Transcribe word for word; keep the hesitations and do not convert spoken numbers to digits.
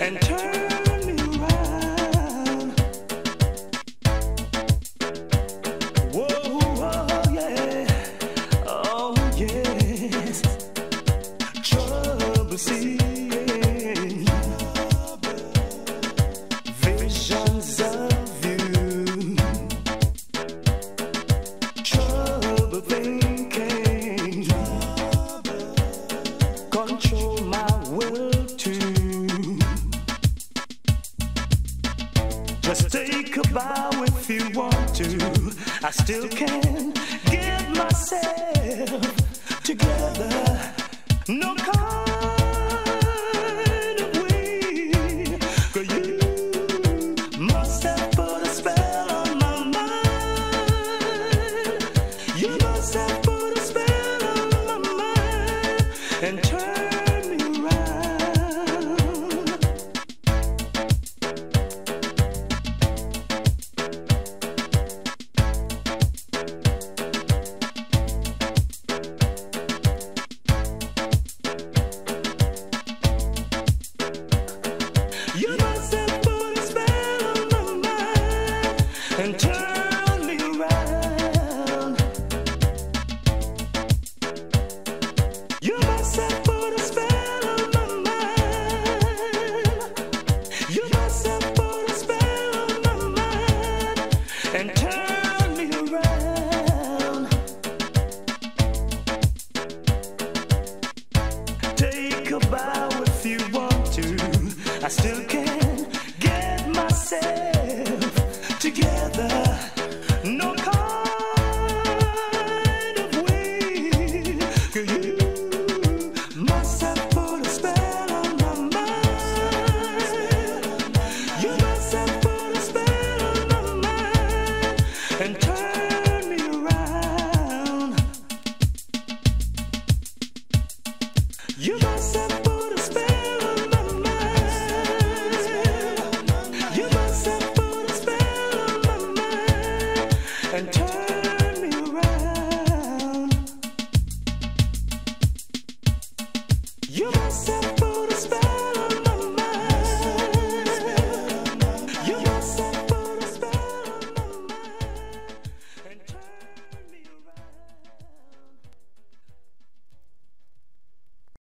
and turn me around. Whoa, whoa, yeah, oh yes, trouble seeing visions of you, trouble thinking, control my will to just take a bow if you want to. I still can't get myself together. No kind of way, 'cause you must have put a spell on my mind. You must have put a spell on my mind and turn me around. You must have put a spell on my mind and turn me around. You must have put a spell on my mind. You must have put a spell on my mind and turn me around. Take a bow if you want to. I still can't get myself together. No kind of way, 'cause you must have put a spell on my mind. You must have put a spell on my mind and turn me around. You must have put a spell on my mind. You must have put a spell on my mind and turn